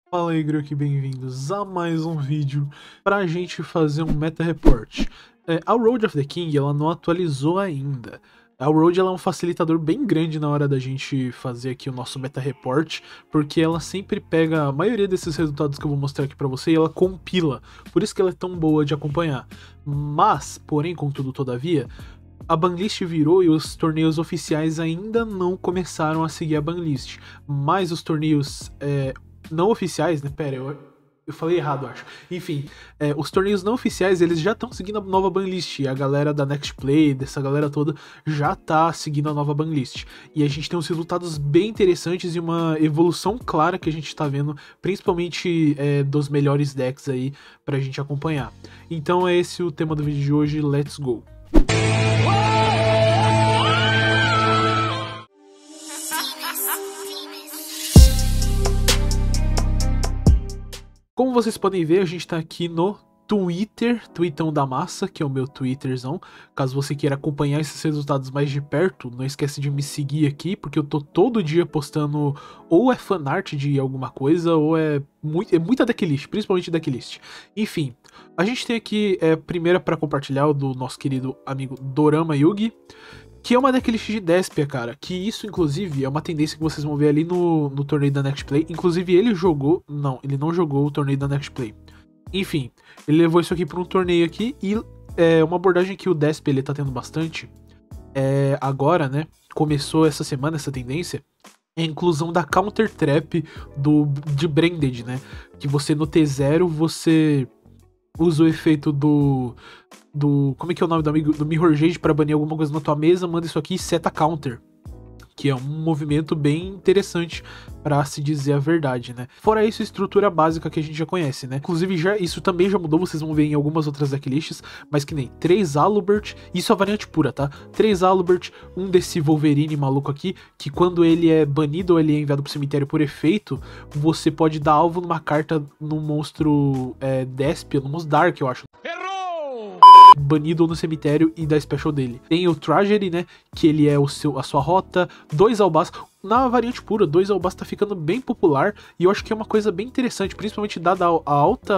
Fala aí, Gru, bem-vindos a mais um vídeo pra gente fazer um meta report. A Road of the King, ela não atualizou ainda. A Road ela é um facilitador bem grande na hora da gente fazer aqui o nosso meta report, porque ela sempre pega a maioria desses resultados que eu vou mostrar aqui pra você e ela compila. Por isso que ela é tão boa de acompanhar. Mas, porém, contudo, todavia, a banlist virou e os torneios oficiais ainda não começaram a seguir a banlist. Mas os torneios não oficiais, né? Pera, eu falei errado, acho. Enfim, os torneios não oficiais, eles já estão seguindo a nova banlist. E a galera da Next Play, dessa galera toda, já tá seguindo a nova banlist. E a gente tem uns resultados bem interessantes e uma evolução clara que a gente tá vendo, principalmente dos melhores decks aí pra gente acompanhar. Então é esse o tema do vídeo de hoje, let's go! Como vocês podem ver, a gente tá aqui no Tweetão da Massa, que é o meu Twitterzão. Caso você queira acompanhar esses resultados mais de perto, não esquece de me seguir aqui, porque eu tô todo dia postando ou é fanart de alguma coisa, ou é muita decklist, principalmente decklist. Enfim, a gente tem aqui primeira para compartilhar o do nosso querido amigo Dorama Yugi, que é uma decklist de Despia, cara. Que isso, inclusive, é uma tendência que vocês vão ver ali no torneio da Next Play. Inclusive, ele jogou... Não, ele não jogou o torneio da Next Play. Enfim, ele levou isso aqui para um torneio aqui. E uma abordagem que o Despia ele tá tendo bastante. Agora, né? Começou essa semana essa tendência. É a inclusão da Counter Trap de Branded, né? Que você no T0, você usa o efeito como é que é o nome do Mirror Jade pra banir alguma coisa na tua mesa, manda isso aqui e seta counter. Que é um movimento bem interessante pra se dizer a verdade, né? Fora isso, a estrutura básica que a gente já conhece, né? Inclusive, isso também já mudou, vocês vão ver em algumas outras decklists, mas que nem 3 Aluberth, isso é a variante pura, tá? 3 Aluberth, um desse Wolverine maluco aqui, que quando ele é banido ou ele é enviado pro cemitério por efeito, você pode dar alvo numa carta no monstro Despia, no monstro Dark, eu acho. Banido no cemitério e da special dele. Tem o Tragedy, né, que ele é a sua rota, 2 Albaz. Na variante pura, 2 Albaz tá ficando bem popular e eu acho que é uma coisa bem interessante, principalmente dada o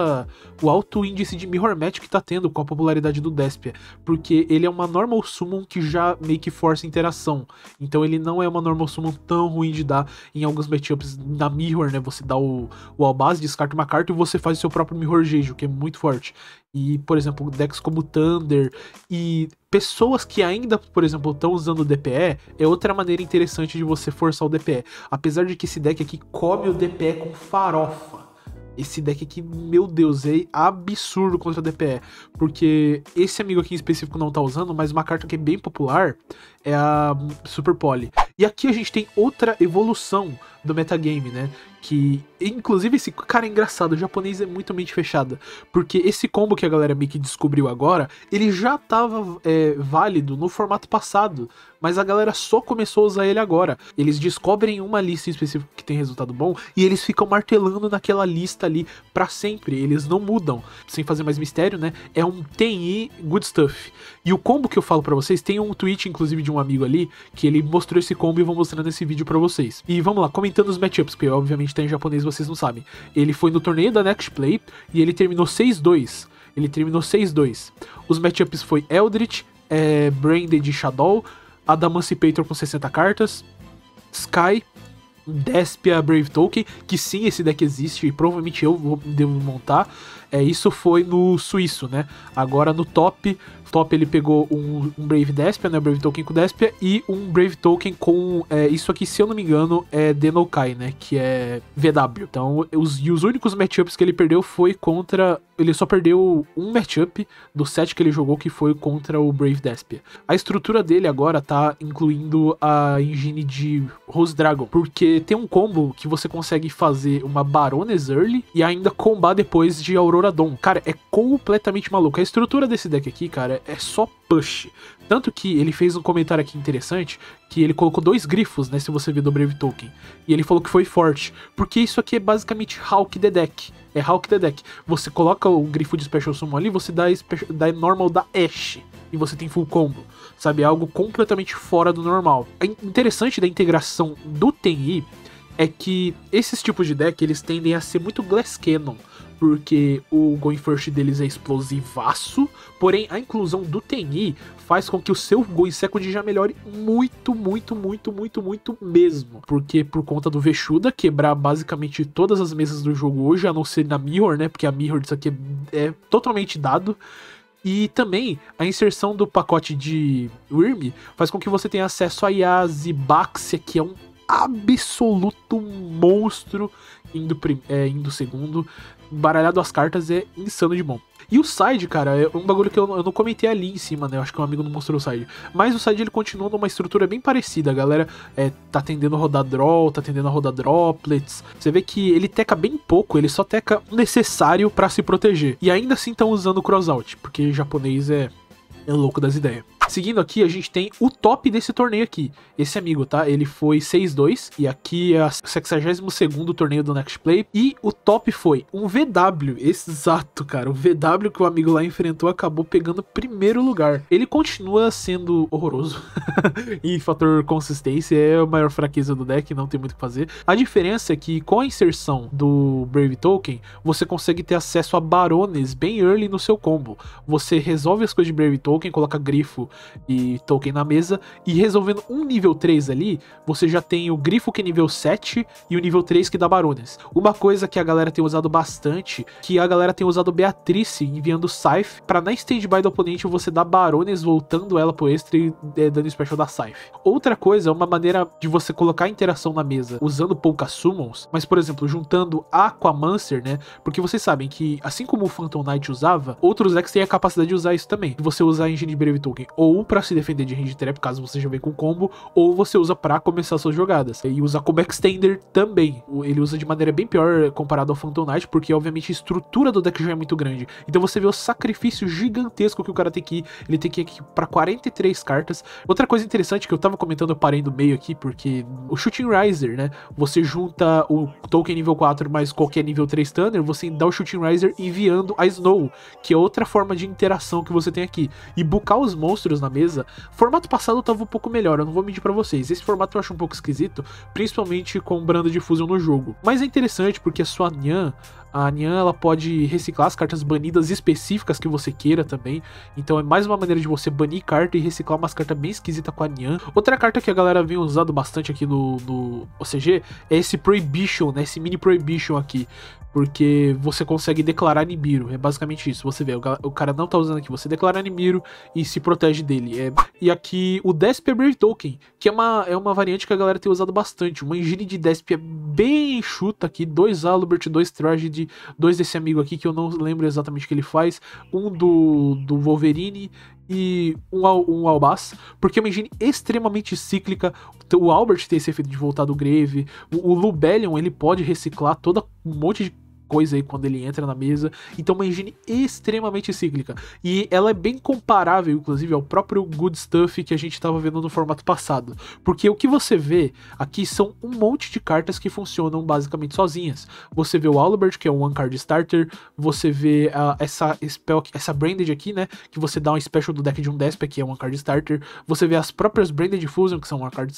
alto índice de mirror match que tá tendo com a popularidade do Despia, porque ele é uma normal summon que já meio que força interação, então ele não é uma normal summon tão ruim de dar em alguns matchups na mirror, né, você dá o Albaz, descarta uma carta e você faz o seu próprio mirror Jeju, que é muito forte. E, por exemplo, decks como Thunder e pessoas que ainda, por exemplo, estão usando o DPE, é outra maneira interessante de você forçar o DPE. Apesar de que esse deck aqui come o DPE com farofa. Esse deck aqui, meu Deus, é absurdo contra o DPE. Porque esse amigo aqui em específico não tá usando, mas uma carta que é bem popular é a Super Poly. E aqui a gente tem outra evolução do metagame, né? Que, inclusive, esse cara é engraçado, o japonês é muito mente fechada. Porque esse combo que a galera meio que descobriu agora, ele já tava válido no formato passado. Mas a galera só começou a usar ele agora. Eles descobrem uma lista em específico que tem resultado bom e eles ficam martelando naquela lista ali pra sempre. Eles não mudam. Sem fazer mais mistério, né? É um TI good stuff. E o combo que eu falo pra vocês, tem um tweet, inclusive, de um amigo ali, que ele mostrou esse combo e eu vou mostrando esse vídeo pra vocês. E vamos lá, comentando os matchups, porque obviamente tá em japonês, vocês não sabem. Ele foi no torneio da Next Play e ele terminou 6-2. Ele terminou 6-2. Os matchups foi Eldritch, Branded Shadow, Adamancipator com 60 cartas, Sky, Despia, Brave Token, que sim, esse deck existe e provavelmente eu devo montar. Isso foi no suíço, né? Agora no top ele pegou um Brave Despia, né? Brave Token com Despia e um Brave Token com isso aqui, se eu não me engano, é Denokai, né? Que é VW. Então, os únicos matchups que ele perdeu foi contra... Ele só perdeu um matchup do set que ele jogou, que foi contra o Brave Despia. A estrutura dele agora tá incluindo a engine de Rose Dragon, porque tem um combo que você consegue fazer uma Baroness early e ainda combar depois de Aurora Dawn. Cara, é completamente maluco. A estrutura desse deck aqui, cara, é só push. Tanto que ele fez um comentário aqui interessante, que ele colocou 2 grifos, né, se você ver do Brave Token. E ele falou que foi forte, porque isso aqui é basicamente Hawk the Deck. É Hawk the Deck. Você coloca o grifo de Special Summon ali, você dá normal da Ashe. E você tem full combo. Sabe, é algo completamente fora do normal. É interessante da integração do TI é que esses tipos de deck, eles tendem a ser muito Glass Cannon, porque o Going First deles é explosivaço, porém a inclusão do TNI faz com que o seu Going Second já melhore muito, muito, muito, muito, muito mesmo. Porque por conta do Veshuda quebrar basicamente todas as mesas do jogo hoje, a não ser na Mirror, né, porque a Mirror disso aqui é totalmente dado. E também a inserção do pacote de Wyrm faz com que você tenha acesso a Yaz e Baxia, que é um absoluto monstro indo segundo. Baralhado as cartas é insano de bom. E o side, cara, é um bagulho que eu não comentei ali em cima, né? Eu acho que um amigo não mostrou o side. Mas o side, ele continua numa estrutura bem parecida. A galera tá tendendo a rodar draw, tá tendendo a rodar droplets. Você vê que ele teca bem pouco, ele só teca o necessário pra se proteger. E ainda assim estão usando o crossout, porque japonês é louco das ideias. Seguindo aqui, a gente tem o top desse torneio aqui. Esse amigo, tá? Ele foi 6-2. E aqui é o 62º torneio do Next Play. E o top foi um VW. Exato, cara. O VW que o amigo lá enfrentou acabou pegando primeiro lugar. Ele continua sendo horroroso. E fator consistência é a maior fraqueza do deck. Não tem muito o que fazer. A diferença é que com a inserção do Brave Token, você consegue ter acesso a Barones bem early no seu combo. Você resolve as coisas de Brave Token, coloca grifo e token na mesa, e resolvendo um nível 3 ali, você já tem o grifo que é nível 7 e o nível 3 que dá Barones. Uma coisa que a galera tem usado bastante, que a galera tem usado Beatrice enviando Scythe, pra na stage by do oponente você dar Barones voltando ela pro extra e dando special da Scythe. Outra coisa é uma maneira de você colocar interação na mesa usando poucas summons, mas por exemplo, juntando Aquamancer, né, porque vocês sabem que assim como o Phantom Knight usava, outros decks têm a capacidade de usar isso também. Você usar a engine de Brave Token ou pra se defender de range trap, caso você já venha com combo, ou você usa pra começar suas jogadas. E usa como extender também. Ele usa de maneira bem pior comparado ao Phantom Knight, porque obviamente a estrutura do deck já é muito grande. Então você vê o sacrifício gigantesco que o cara tem que ir. Ele tem que ir aqui pra 43 cartas. Outra coisa interessante que eu tava comentando, eu parei no meio aqui, porque o Shooting Riser, né? Você junta o token nível 4 mais qualquer nível 3 Thunder, você dá o Shooting Riser enviando a Snow, que é outra forma de interação que você tem aqui. E bucar os monstros na mesa. Formato passado tava um pouco melhor, eu não vou mentir pra vocês. Esse formato eu acho um pouco esquisito, principalmente com Branda de Fusion no jogo. Mas é interessante porque a Nyan, ela pode reciclar as cartas banidas específicas que você queira também. Então é mais uma maneira de você banir carta e reciclar umas cartas bem esquisitas com a Nyan. Outra carta que a galera vem usando bastante aqui no OCG é esse Prohibition, né? Esse mini Prohibition aqui. Porque você consegue declarar Nibiru. É basicamente isso. Você vê, o cara não tá usando aqui. Você declara Nibiru e se protege dele. E aqui o Desp é Brave Token, que é uma variante que a galera tem usado bastante. Uma engine de Desp é bem enxuta aqui. 2 Albert, 2 Tragedy, 2 desse amigo aqui que eu não lembro exatamente o que ele faz. Um do Wolverine e um Albaz, porque é uma engine extremamente cíclica. O Albert tem esse efeito de voltar do Grave. O Lubellion, ele pode reciclar toda um monte de coisa aí quando ele entra na mesa. Então uma engine extremamente cíclica. E ela é bem comparável, inclusive, ao próprio Good Stuff que a gente estava vendo no formato passado. Porque o que você vê aqui são um monte de cartas que funcionam basicamente sozinhas. Você vê o Albert, que é um One Card Starter. Você vê essa Branded aqui, né? Que você dá um special do deck de um Desp, que é um One Card Starter. Você vê as próprias Branded Fusion, que são One Card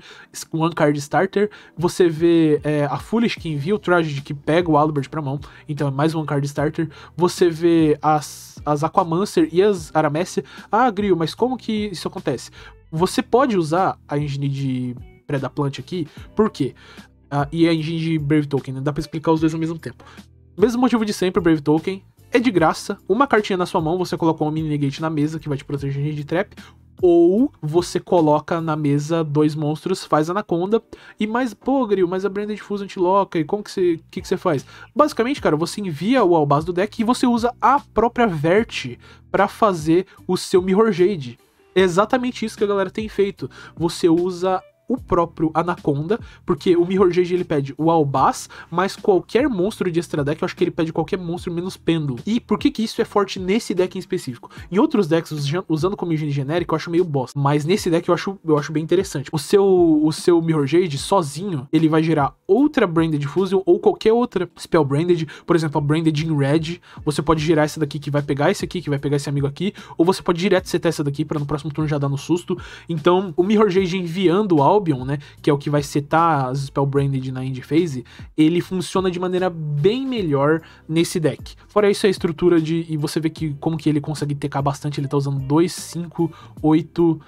Starter. Você vê a Foolish, que envia o Tragedy, que pega o Albert pra mão. Então é mais um card starter. Você vê as Aquamancer e as Aramécia. Ah, Grio, mas como que isso acontece? Você pode usar a engine de Predaplant aqui, por quê? E a engine de Brave Token, né? Dá pra explicar os dois ao mesmo tempo. Mesmo motivo de sempre, Brave Token é de graça. Uma cartinha na sua mão, você coloca um mini negate na mesa que vai te proteger de trap. Ou você coloca na mesa 2 monstros, faz Anaconda e mais, pô, Gril, mas a Branded Fusion te loca, e como que você faz? Basicamente, cara, você envia o Albaz do deck e você usa a própria Vert pra fazer o seu Mirror Jade. É exatamente isso que a galera tem feito. Você usa o próprio Anaconda, porque o Mirror Jade ele pede o Albaz, mas qualquer monstro de extra deck, eu acho que ele pede qualquer monstro menos Pêndulo. E por que isso é forte nesse deck em específico? Em outros decks, usando como engine genérica, eu acho meio bosta, mas nesse deck eu acho bem interessante. O seu Mirror Jade, sozinho, ele vai gerar outra Branded Fusion ou qualquer outra Spell Branded, por exemplo, a Branded in Red, você pode gerar essa daqui que vai pegar esse aqui, que vai pegar esse amigo aqui, ou você pode direto setar essa daqui pra no próximo turno já dar no susto. Então, o Mirror Jade enviando o Albion, né, que é o que vai setar as Spell Branded na End Phase, ele funciona de maneira bem melhor nesse deck. Fora isso, a estrutura e você vê que como que ele consegue TK bastante, ele tá usando 2, 5, 8,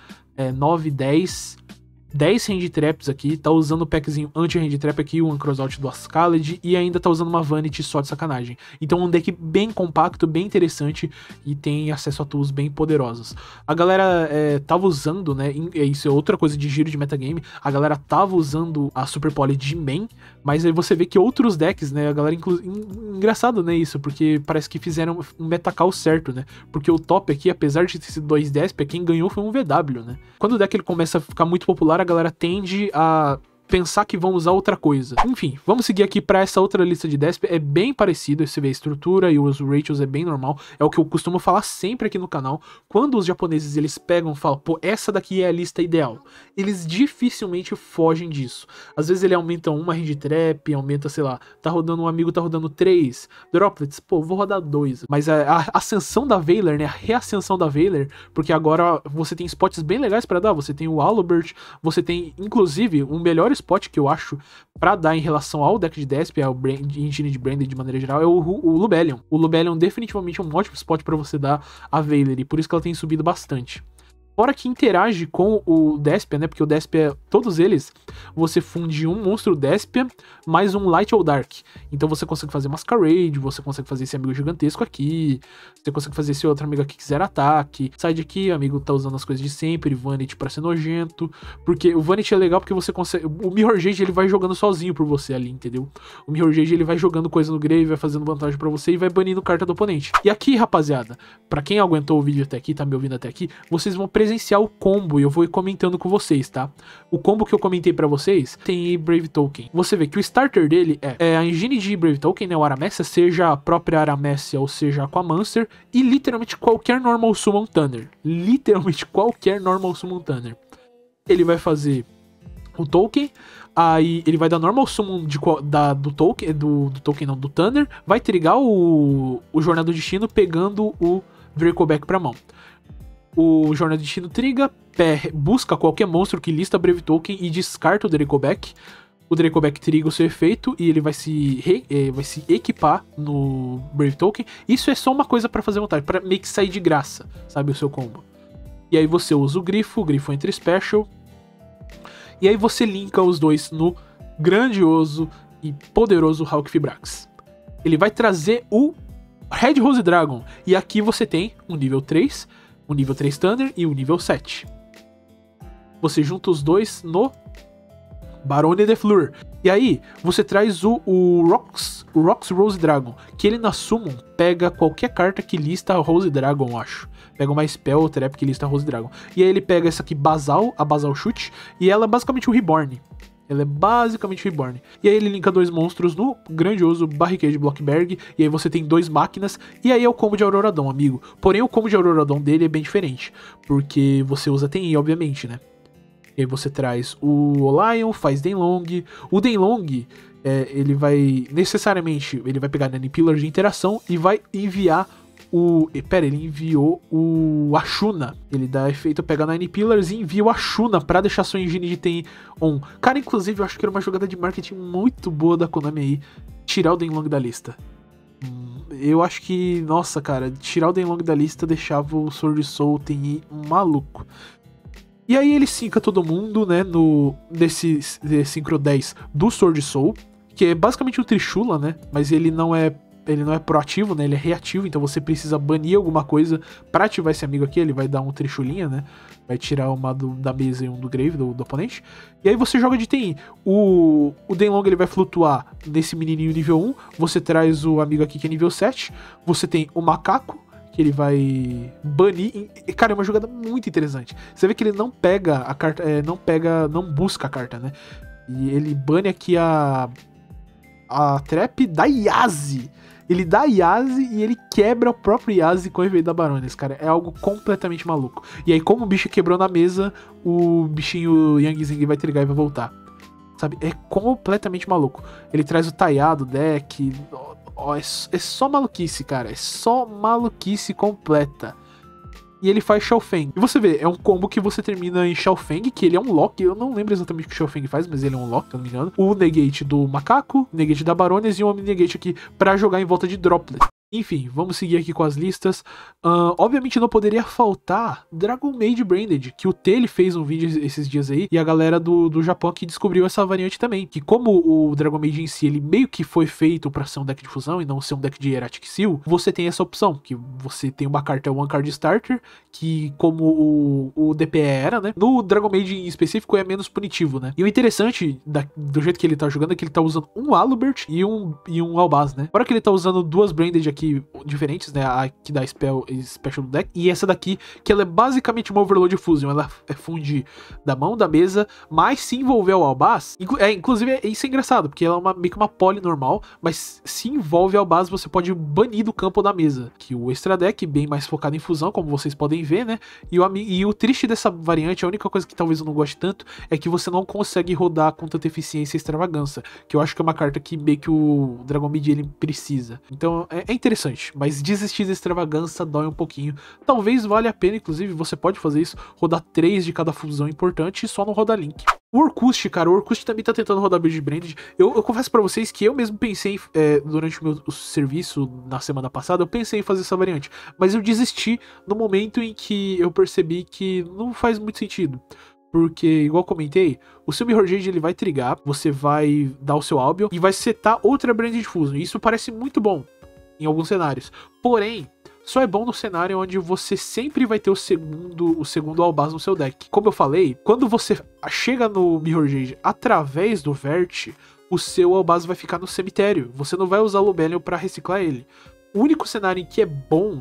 9, 10 hand traps aqui, tá usando o packzinho anti-hand trap aqui, o Uncross Out do Ascaled, e ainda tá usando uma Vanity só de sacanagem. Então é um deck bem compacto, bem interessante, e tem acesso a tools bem poderosos. A galera tava usando, né, isso é outra coisa de giro de metagame, a galera tava usando a Super Poly de main, mas aí você vê que outros decks, né, a galera engraçado, né, isso, porque parece que fizeram um metacall certo, né, porque o top aqui, apesar de ter sido 2 DSP, quem ganhou foi um VW, né. Quando o deck ele começa a ficar muito popular, a galera tende a pensar que vão usar outra coisa. Enfim, vamos seguir aqui para essa outra lista de DESP, é bem parecido, você vê a estrutura e os ratios é bem normal, é o que eu costumo falar sempre aqui no canal, quando os japoneses eles pegam e falam, pô, essa daqui é a lista ideal, eles dificilmente fogem disso. Às vezes ele aumenta uma hand trap, aumenta, sei lá, tá rodando um amigo, tá rodando 3 droplets, pô, vou rodar 2, mas a ascensão da Veiler, né, a reascensão da Veiler, porque agora você tem spots bem legais para dar, você tem o Alubert, você tem, inclusive, um melhor spot que eu acho pra dar em relação ao deck de DESP, ao engine de Branded de maneira geral, é o Lubellion. O Lubellion definitivamente é um ótimo spot pra você dar a Veiler, e por isso que ela tem subido bastante. Fora que interage com o Despia, né? Porque o Despia, todos eles, você funde um monstro Despia mais um Light ou Dark. Então você consegue fazer Masquerade, você consegue fazer esse amigo gigantesco aqui, você consegue fazer esse outro amigo aqui que quiser ataque. Sai de aqui, o amigo tá usando as coisas de sempre, Vanity pra ser nojento. Porque o Vanity é legal porque você consegue... O Mirror Jade, ele vai jogando sozinho por você ali, entendeu? O Mirror Jade, ele vai jogando coisa no grave, vai fazendo vantagem pra você e vai banindo carta do oponente. E aqui, rapaziada, pra quem aguentou o vídeo até aqui, tá me ouvindo até aqui, vocês vão presenciar o combo e eu vou ir comentando com vocês, tá? O combo que eu comentei pra vocês tem Brave Token. Você vê que o starter dele é a engine de Brave Token, né? O Aramecia, seja a própria Aramecia ou seja a Aquamancer, e literalmente qualquer Normal Summon Thunder. Literalmente qualquer Normal Summon Thunder. Ele vai fazer o token, aí ele vai dar normal summon do token, do token não, do Thunder, vai trigar o Jornada do Destino pegando o Dracoback pra mão. O Jornada do Destino triga, busca qualquer monstro que lista Brave Token e descarta o Dracoback. O Dracoback triga o seu efeito e ele vai se equipar no Brave Token. Isso é só uma coisa pra fazer vontade, pra meio que sair de graça, sabe, o seu combo. E aí você usa o Grifo entra Special. E aí você linka os dois no grandioso e poderoso Hawk Fibrax. Ele vai trazer o Red Rose Dragon. E aqui você tem o nível 3, o nível 3 Thunder e o nível 7. Você junta os dois no Barone de Fleur. E aí você traz o Rox Rose Dragon, que ele na Summon pega qualquer carta que lista a Rose Dragon, eu acho. Pega uma Spell ou Trap que lista a Rose Dragon. E aí ele pega essa aqui, Basal, a Basal Shoot, e ela é basicamente o Reborn. Ela é basicamente Reborn. E aí ele linka dois monstros no grandioso Barricade Blockberg. E aí você tem 2 máquinas. E aí é o combo de Auroradon, amigo. Porém o combo de Auroradon dele é bem diferente. Porque você usa TI, obviamente, né? E aí você traz o Olion, faz Denlong. O Denlong, ele vai... Necessariamente, ele vai pegar Nani Pillar de interação e vai enviar ele enviou o Ashuna. Ele dá efeito, pega 9 Pillars e envia o Ashuna pra deixar sua engine de TI on. Cara, inclusive, eu acho que era uma jogada de marketing muito boa da Konami aí, tirar o Denlong da lista. Eu acho que, nossa, cara, tirar o Denlong da lista deixava o Sword Soul TI maluco. E aí ele sinca todo mundo, né, nesse Synchro 10 do Sword Soul, que é basicamente o Trishula, né, mas ele não é proativo, né? Ele é reativo, então você precisa banir alguma coisa pra ativar esse amigo aqui. Ele vai dar um trichulinha, né? Vai tirar uma da mesa e um do grave do oponente. E aí você joga de TI. O Denlong ele vai flutuar nesse menininho nível 1. Você traz o amigo aqui que é nível 7. Você tem o macaco, que ele vai banir. Cara, é uma jogada muito interessante. Você vê que ele não pega a carta, não busca a carta, né? E ele bane aqui a trap da Yazi. Ele dá Yazi e ele quebra o próprio Yazi com o efeito da Barones, cara. É algo completamente maluco. E aí, como o bicho quebrou na mesa, o bichinho Yang Zing vai trigar e vai voltar. Sabe? É completamente maluco. Ele traz o Taiado deck. É só maluquice, cara. É só maluquice completa. e ele faz Xiaofeng. E você vê, é um combo que você termina em Xiaofeng, que ele é um lock, eu não lembro exatamente o que o Xiaofeng faz, mas ele é um lock, se eu não me engano. O negate do macaco, o negate da Barones e um Omni Negate aqui pra jogar em volta de Droplet. Enfim, vamos seguir aqui com as listas. Obviamente não poderia faltar Dragon Maid Branded, que o T ele fez um vídeo esses dias aí, e a galera do Japão aqui descobriu essa variante também. Que como o Dragon Maid em si, ele meio que foi feito pra ser um deck de fusão e não ser um deck de Erratic Seal, você tem essa opção, que você tem uma carta One Card Starter, que como o DPE era, né? No Dragon Maid em específico é menos punitivo, né? E o interessante do jeito que ele tá jogando é que ele tá usando um Aluber e um Albaz, né? Fora que ele tá usando duas Branded aqui diferentes, né? A que dá Special do deck. E essa daqui, que ela é basicamente uma Overload Fusion. Ela funde da mão, da mesa, mas se envolver o Albaz. Inclusive, isso é engraçado, porque ela é meio que uma poly normal, mas se envolve o Albaz, você pode banir do campo da mesa. Que o Extra Deck, bem mais focado em fusão, como vocês podem ver, né? E o triste dessa variante, a única coisa que talvez eu não goste tanto, é que você não consegue rodar com tanta eficiência e extravagância. Que eu acho que é uma carta que meio que o Dragon Maid ele precisa. Então, é interessante, mas desistir da extravagância dói um pouquinho. Talvez valha a pena, inclusive, você pode fazer isso, rodar 3 de cada fusão importante e só não rodar Link. O Orkust, cara, o Orkust também tá tentando rodar Build Branded. Eu confesso pra vocês que eu mesmo pensei, durante o meu serviço na semana passada, eu pensei em fazer essa variante, mas eu desisti no momento em que eu percebi que não faz muito sentido. Porque, igual comentei, o seu Mirror Jade ele vai trigar, você vai dar o seu Albion e vai setar outra Branded Fusion. E isso parece muito bom em alguns cenários. Porém, só é bom no cenário onde você sempre vai ter o segundo Albaz no seu deck. Como eu falei, quando você chega no Mirror Jade através do Vert, o seu Albaz vai ficar no cemitério. Você não vai usar o Lobelion pra reciclar ele. O único cenário em que é bom,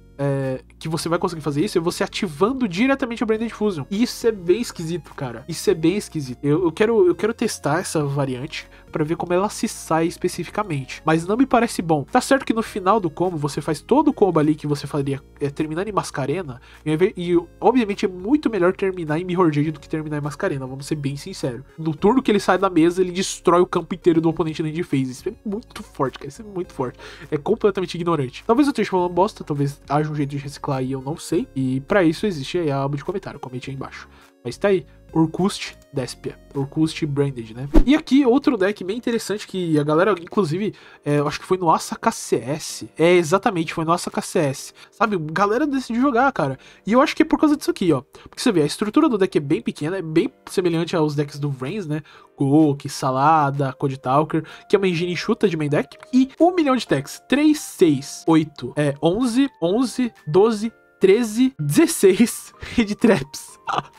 que você vai conseguir fazer isso, é você ativando diretamente a Branded Fusion. E isso é bem esquisito, cara. Isso é bem esquisito. Eu quero testar essa variante pra ver como ela se sai especificamente. Mas não me parece bom. Tá certo que no final do combo, você faz todo o combo ali que você faria terminando em Mascarena. E obviamente é muito melhor terminar em Mirror Jade do que terminar em Mascarena. Vamos ser bem sinceros. No turno que ele sai da mesa, ele destrói o campo inteiro do oponente na end phase. Isso é muito forte, cara. Isso é muito forte. É completamente ignorante. Talvez eu esteja falando bosta. Talvez haja um jeito de reciclar e eu não sei. E pra isso existe aí a aba de comentário. Comente aí embaixo. Mas tá aí. Orkust Despia. Orkust Branded, né? E aqui outro deck bem interessante que a galera, inclusive, eu acho que foi no Asa KCS. Exatamente, foi no Asa KCS. Sabe, galera decidiu jogar, cara. E eu acho que é por causa disso aqui, ó. Porque você vê, a estrutura do deck é bem pequena, é bem semelhante aos decks do Vrains, né? Gok, Salada, Code Talker, que é uma engine enxuta de main deck. E 1 milhão de decks. 3, 6, 8, 11, 11, 12, 13, 16 Hand Traps.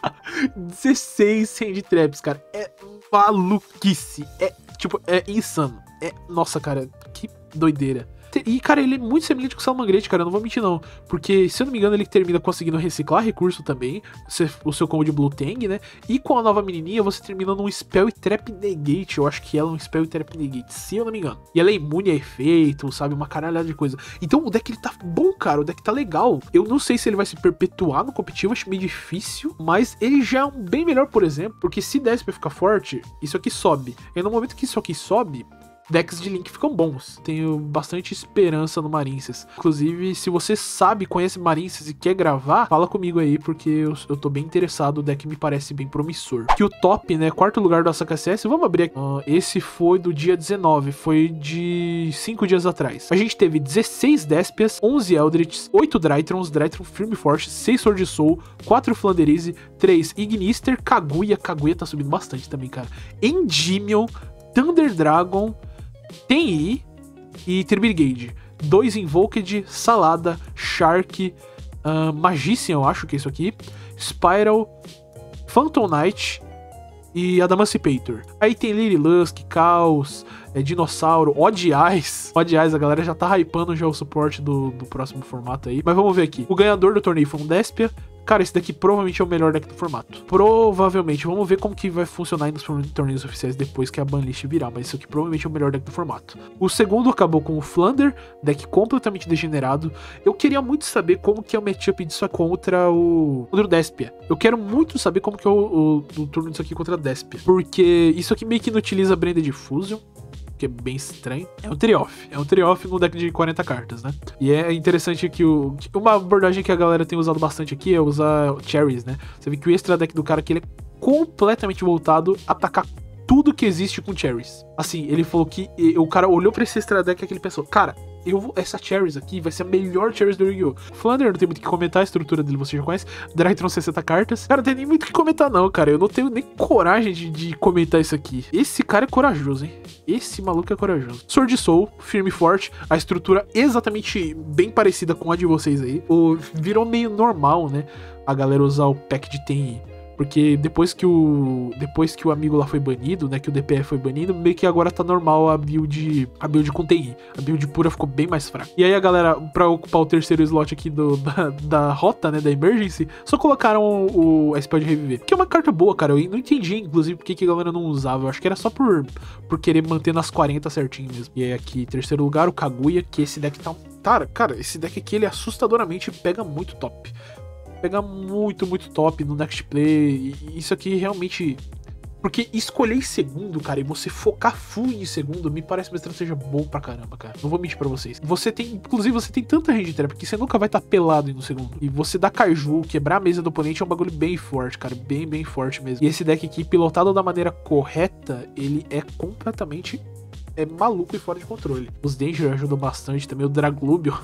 16 Hand Traps, cara. É maluquice. É insano. Nossa, cara, que doideira. E, cara, ele é muito semelhante com o Salamangreat, cara, eu não vou mentir não. Porque, se eu não me engano, ele termina conseguindo reciclar recurso também, o seu combo de Blue Tang, né? E com a nova menininha, você termina num Spell e Trap Negate. Eu acho que ela é um Spell e Trap Negate, se eu não me engano. E ela é imune a efeito, sabe? Uma caralhada de coisa. Então, o deck, ele tá bom, cara. O deck tá legal. Eu não sei se ele vai se perpetuar no competitivo, acho meio difícil. Mas ele já é um bem melhor, por exemplo. Porque se desse pra ficar forte, isso aqui sobe. E no momento que isso aqui sobe, decks de Link ficam bons. Tenho bastante esperança no Marincess. Inclusive, se você conhece Marincess e quer gravar, fala comigo aí, porque eu tô bem interessado. O deck me parece bem promissor. Que o top, né? 4º lugar do Asa KCS. Vamos abrir aqui. Esse foi do dia 19. Foi de 5 dias atrás. A gente teve 16 Despias, 11 Eldritchs, 8 Drytrons, Drytron Firme e Forte, 6 Sword Soul, 4 Flanderize, 3 Ignister, Kaguya. Kaguya tá subindo bastante também, cara. Endymion, Thunder Dragon, TI e Trigade. 2 Invoked, Salada, Shark, Magician, eu acho que é isso aqui, Spiral, Phantom Knight e Adamantipator. Aí tem Lily Lusk, Caos, Dinossauro, Odd Eyes. Odd Eyes, a galera já tá hypando já o suporte do próximo formato aí. Mas vamos ver aqui. O ganhador do torneio foi um Despia. Cara, esse daqui provavelmente é o melhor deck do formato. Provavelmente. Vamos ver como que vai funcionar aí nos torneios oficiais depois que a banlist virar. Mas isso aqui provavelmente é o melhor deck do formato. O segundo acabou com o Flander, deck completamente degenerado. Eu queria muito saber como que é o matchup disso contra o Despia. Eu quero muito saber como que é o turno disso aqui contra a Despia. Porque isso aqui meio que não utiliza Branded Fusion. que é bem estranho. É um trioff no deck de 40 cartas, né? E é interessante que uma abordagem que a galera tem usado bastante aqui é usar cherries, né? Você vê que o extra deck do cara aqui, ele é completamente voltado a atacar tudo que existe com cherries. Assim, ele falou que o cara olhou pra esse extra deck e ele pensou, cara, essa cherries aqui vai ser a melhor cherries do Yu-Gi-Oh! Flander, não tem muito o que comentar, a estrutura dele você já conhece. Drytron 60 cartas. Cara, não tem nem muito o que comentar não, cara. Eu não tenho nem coragem de comentar isso aqui. Esse cara é corajoso, hein? Esse maluco é corajoso. Sword Soul, firme e forte. A estrutura exatamente bem parecida com a de vocês aí. Virou meio normal, né? A galera usar o pack de TI. Porque depois que o amigo lá foi banido, né, que o DPF foi banido, meio que agora tá normal a build com TI. A build pura ficou bem mais fraca. E aí a galera, pra ocupar o terceiro slot aqui da rota, né, da Emergency, só colocaram a spell de reviver. Que é uma carta boa, cara. Eu não entendi, inclusive, por que a galera não usava. Eu acho que era só por querer manter nas 40 certinho mesmo. E aí aqui, terceiro lugar, o Kaguya, que esse deck tá... Cara, esse deck aqui, ele assustadoramente pega muito top. Pegar muito top no next play. E isso aqui realmente... Porque escolher em segundo, cara, e você focar full em segundo, me parece uma estratégia boa pra caramba, cara. Não vou mentir pra vocês. Inclusive, você tem tanta range trap que você nunca vai estar pelado no segundo. E você dar Kaiju, quebrar a mesa do oponente é um bagulho bem forte, cara. Bem forte mesmo. E esse deck aqui, pilotado da maneira correta, ele é completamente... maluco e fora de controle. Os Danger ajudam bastante também. O Draglubio.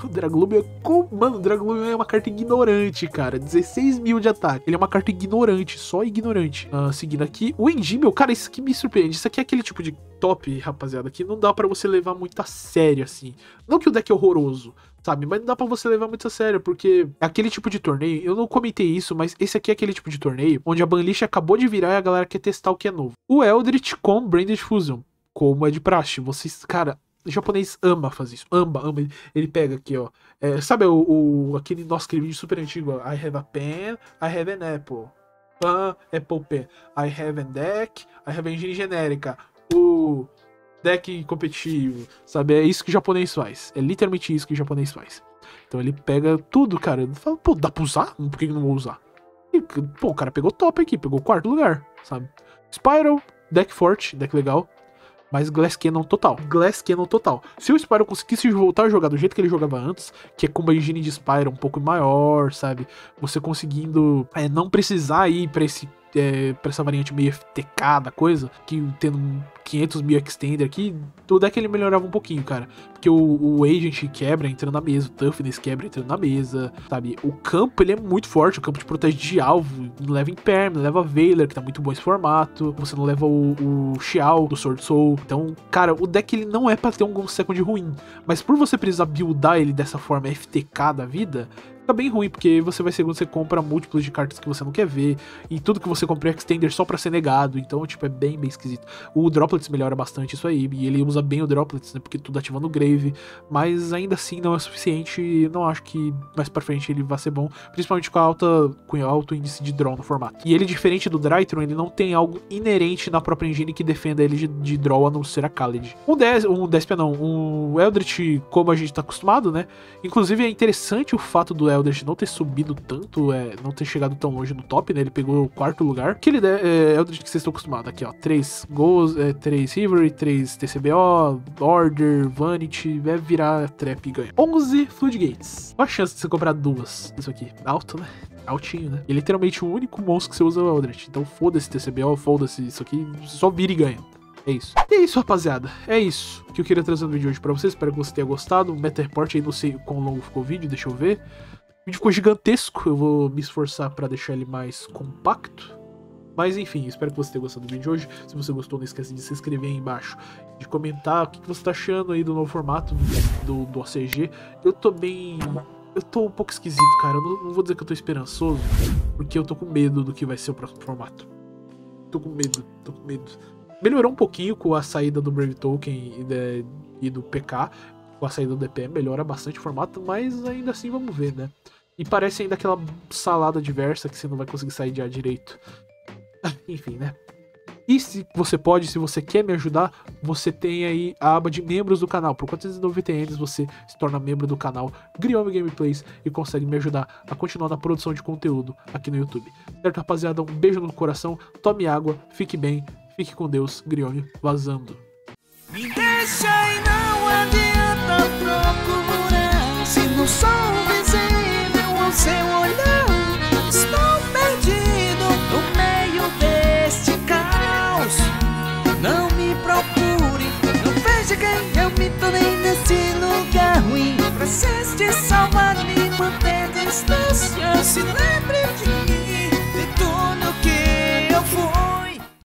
Mano, o Draglubio é uma carta ignorante, cara. 16 mil de ataque. Ele é uma carta ignorante, só ignorante. Seguindo aqui, o Endymion, cara, isso aqui me surpreende. Isso aqui é aquele tipo de top, rapaziada, que não dá pra você levar muito a sério, assim. Não que o deck é horroroso, sabe? Mas não dá pra você levar muito a sério, porque é aquele tipo de torneio, eu não comentei isso, mas esse aqui é aquele tipo de torneio onde a banlist acabou de virar e a galera quer testar o que é novo. O Eldritch com Branded Fusion. Como é de praxe, vocês, cara, o japonês ama fazer isso, ama, ele pega aqui, ó, sabe aquele nosso vídeo super antigo, ó, I have a pen, I have an apple, apple pen, I have a deck, I have a engine genérica, o deck competitivo, sabe, é isso que o japonês faz, é literalmente isso que o japonês faz. Então ele pega tudo, cara, ele fala, pô, dá pra usar? Por que eu não vou usar? E, pô, o cara pegou top aqui, pegou quarto lugar, sabe, Spiral, deck forte, deck legal. Mas Glass Cannon total. Se o Spyro conseguisse voltar a jogar do jeito que ele jogava antes, que é com uma engine de Spyro um pouco maior, sabe? Você conseguindo não precisar ir pra essa variante meio FTK da coisa, que tendo 500 mil extender aqui, o deck ele melhorava um pouquinho, cara. Porque o Agent quebra entrando na mesa, o Toughness quebra entrando na mesa, sabe? O campo ele é muito forte, o campo te protege de alvo, não leva Imperm, não leva Veiler, que tá muito bom esse formato, você não leva o Xiao do Sword Soul. Então, cara, o deck ele não é pra ter um second ruim, mas por você precisar buildar ele dessa forma FTK da vida, fica bem ruim, porque você vai segundo, você compra múltiplos de cartas que você não quer ver, e tudo que você compra é extender só pra ser negado, então, tipo, é bem esquisito. O Droplets melhora bastante isso aí, e ele usa bem o Droplets, né, porque tudo ativa no Grave, mas ainda assim não é suficiente, e não acho que mais pra frente ele vai ser bom, principalmente com alto índice de draw no formato. E ele, diferente do Drytron, ele não tem algo inerente na própria engine que defenda ele de draw, a não ser a Khaled. Um Eldritch, como a gente tá acostumado, né, inclusive é interessante o fato do Eldritch não ter subido tanto, não ter chegado tão longe no top, né? Ele pegou o quarto lugar. Que ele é Eldritch que vocês estão acostumados. Aqui, ó. 3 Goals, 3 Rivery, 3 TCBO, Order, Vanity. Vai virar Trap e ganha. 11 Floodgates. Qual a chance de você comprar duas? Isso aqui. Alto, né? Altinho, né? E literalmente o único monstro que você usa é o Eldritch. Então foda-se TCBO, foda-se isso aqui. Só vira e ganha. É isso. E é isso, rapaziada. É isso que eu queria trazer no vídeo de hoje pra vocês. Espero que você tenha gostado. O Meta Report aí, não sei quão longo ficou o vídeo. Deixa eu ver. O vídeo ficou gigantesco, eu vou me esforçar pra deixar ele mais compacto. Mas enfim, espero que você tenha gostado do vídeo de hoje. Se você gostou, não esquece de se inscrever aí embaixo, de comentar o que você tá achando aí do novo formato do OCG. Eu tô um pouco esquisito, cara. Eu não vou dizer que eu tô esperançoso, porque eu tô com medo do que vai ser o próximo formato. Tô com medo. Melhorou um pouquinho com a saída do Brave Token e do PK. Com a saída do DPM melhora bastante o formato, mas ainda assim vamos ver, né? E parece ainda aquela salada diversa que você não vai conseguir sair de ar direito. Enfim, né? E se você quer me ajudar, você tem aí a aba de membros do canal. Por 490 ienes você se torna membro do canal Griome Gameplays e consegue me ajudar a continuar na produção de conteúdo aqui no YouTube. Certo, rapaziada? Um beijo no coração, tome água, fique bem, fique com Deus, Griome vazando. deixa e não adianta procurar. Se não sou visível ao seu olhar, estou perdido no meio deste caos. Não me procure, não veja quem eu me tornei nesse lugar ruim. Precise salvar, me manter distância. Se lembre de